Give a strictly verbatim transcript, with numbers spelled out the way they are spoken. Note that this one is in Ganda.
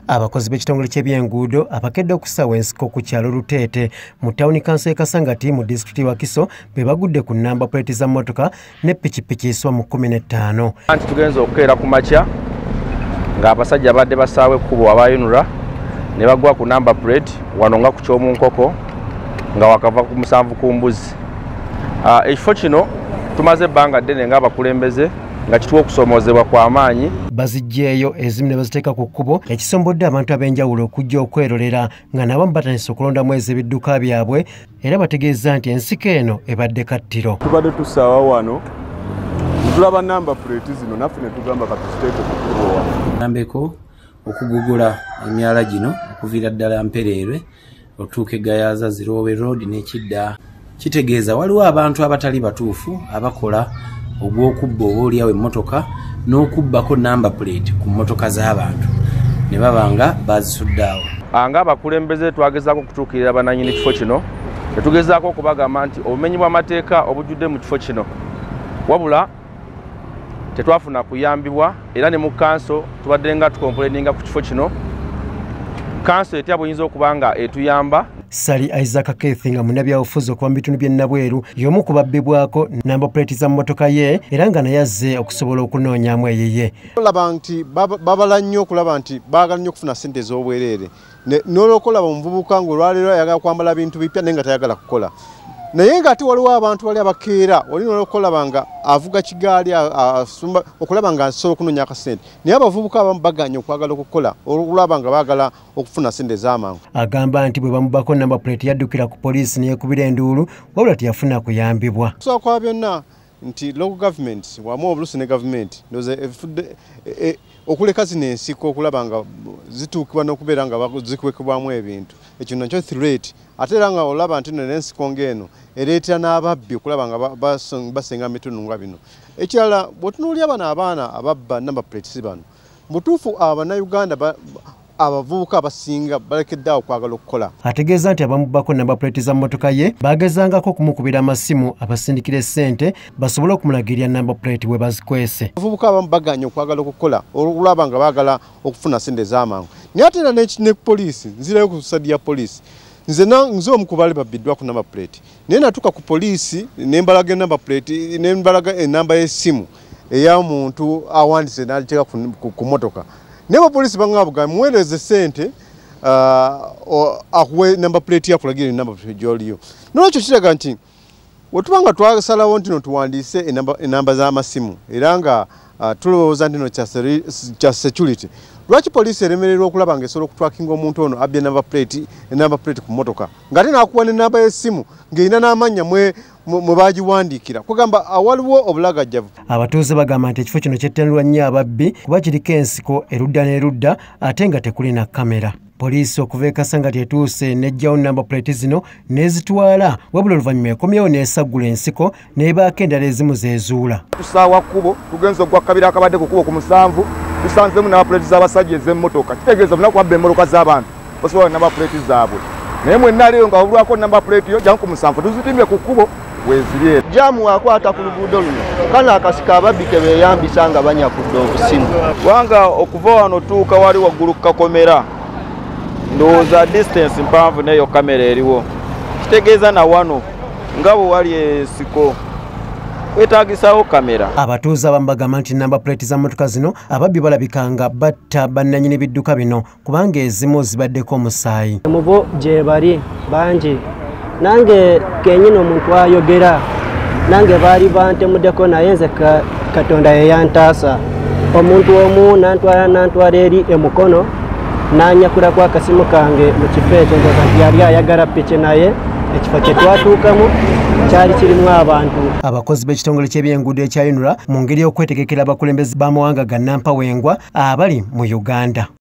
Abakozi b'ekitongole ky'ebyenguudo abakedde okusawa ensiko ku kyalo Luteete mu tawuni kanso Kasangati mu disitulikiti Wakiso be bagudde ku nnamba puleeti za mmotoka ne ppikipiki eswa mu kkumi n'ettaano. Anti tugenze okukeera ku makya ng'abasajja badde basaawa ekkubo aba Unra ne bagwa ku nnamba puleeti wano nga ku ky'omunkoko nga wakava ku musanvu ku mbuzi. Ekifo kino tumaze ebbanga ddene ng'abakulembeze nga kituwa okusomoozebwa kwa maanyi. Baziggyeeyo ezimu ne baziteeka ku kkubo ekisombodde abantu ab'enjawulo okujja okwerolera nga nabo batandise okulondamu ez'ebidduka byabwe era bategeeza nti ensiko eno ebadde kattiro. Tubadde tusaawa wano tulaba nnamba puleeti zino naffe ne tugamba katuziteeke ku kkubo wano. Nambeko okugugula emyala gino okuviira ddala Mpereerwe otuuka e Gayaza Zirowe Road n'ekidda. Kitegeeza waliwo abantu abatali batuufu abakola ogw'okubba oboolyawo emmotoka n'okubbako nnamba puleeti ku mmotoka z'abantu ne baba nga bazisudde awo. Nga abakulembeze twagezaako okutuukirira bannannyini kifo kino ne tugezaako okubagamba nti obumenyi bw'amateeka obujjudde mu kifo kino, wabula tetwafuna kuyambibwa era ne mu kanso tubadde nga tukompoleninga ku kifo kino. Kanso etya buyinza okuba nga etuyamba. Sali Isaac Kethi nga munnabyabufuzi okuva mu bitundu by'e Nabweru y'omu ku babbibwako nnamba puleeti za mmotoka ye era nga naye azze okusobola okunoonyaamu eyiye. Olaba nti babala nnyo okulaba nti baagala nnyo okufuna ssente ez'obwereere n'olwokolaba omuvubuka ng'olwaleero ayagala kwambala bintu bipya naye nga tayagala kukola. Naye ng'ate waliwo abantu bali abakeera olina olwokolaba nga avuga kigaali asumba okulaba nga asobola okunoonya akasente naye abavubuka abamu baganya okwagala okukola olwaba nga baagala okufuna ssente ez'amangu. Agamba nti bwe bamubako nnamba puleeti yaddukira ku poliisi neekubira enduulu wabula teyafuna kuyambibwa. Kusooka kwa byonna nti local government wamu obulusi ne gavumenti efudde okuleka zino ensiko okulaba nga zituukibwa n'okubeera nga zikwekebwamu ebintu ekyo nakyo threat ate era nga olaba nti n'ensiko ng'eno ereetera n'ababbi okulaba nga basenga mitundu nga bino. Ekirala bw'otunuulira bano abaana ababba nnamba puleeti si bano mutuufu Abannayuganda abavubuka abasinga balekedde awo okwagala okukola. Ategeeza nti abamubbako nnamba puleeti za mmotoka ye baagezangako okumukubira amasimu abasindikira ssente basobole okumulagirira nnamba puleeti we bazikwese. Abavubuka abamu baganya okwagala okukola olwaba nga baagala okufuna ssente ez'amangu. Naye ate era ne poliisi nzirayo ku ssadi ya poliisi nze nze omu ku baali babbiddwa ku nnamba puleeti naye natuuka ku poliisi ne mbalaga ennamba puleeti ne mbalaga ennamba y'essimu ey'omuntu awandise n'agiteeka ku mmotoka. Nebo polisi bangabuga muweereze ssente akuwe nnamba puleeti yakulagira ennamba gy'oliyo. Nolwekyo kiraga nti wetubanga twasalawo nti no tuwandiise ennamba z'amasimu era nga tulowooza nti no kya security, lwaki poliisi eremererwa okulaba nga esobola okutwakinga omuntu ono abbye ennamba puleeti ennamba puleeti ku mmotoka ng'ate n'akuwa n'ennamba y'essimu ng'erina n'amannya mwe mwe baagiwandiikira kugamba awaliwo obulagajjavu. Abatuuze bagamba nti ekifo kino kyettanirwa nnyo ababbi kuba kiriko ensiko erudda n'erudda ate nga tekulina kamera. Poliisi okuva e Kasangati etuuse n'eggyawo nnamba puleeti zino n'ezitwala wabula oluvannyuma ekomyewo n'esaggula ensiko n'ebaako endala ezimu zeezuula. Tusaawa kkubo tugenza ogwa kabira akabadde ku kkubo ku musanvu tusanzemu nnamba puleeti z'abasajja ez'emmotoka kitegeeza bunaku wabba emmotoka z'abantu basobola nnamba puleeti zaabwe naye mwenna leero nga wabulwako nnamba puleeti yo jangu ku musanvu tuzitimye ku kkubo wezirye. Jamu wakwata ku luguudo luno kana akasika ababbi ke beeyambisa nga banyakudde obusimu wanga okuva wano tuuka wali waggulu ku kakomera ndowooza distance mpanvu neyo kamera eriwo kitegeeza na wano nga bwe wali ensiko wetaagisawo kamera. Abatuuze abamu bagamba nti nnamba puleeti za mmotoka zino ababbi balabikanga batta bannannyini bidduka bino kubanga ezimu zibaddeko omusaayi. Mu bo gye bali bangi nange kenyini omuntu ayogera nange baali bantemuddeko naye nze Katonda ye yantaasa. Omuntu omu nantwala nantwala eri emukono nanyakulaku akasimu kange mu kifo ekyo ndoza nti yali ayagala piki naye ekifo kye twatuukamu kyali kirimu abantu. Abakozi b'ekitongole ky'ebyenguudo ekya Unra mu ngeri y'okwetegekera abakulembeze b'amawanga ga nnampawengwa abali mu Uganda.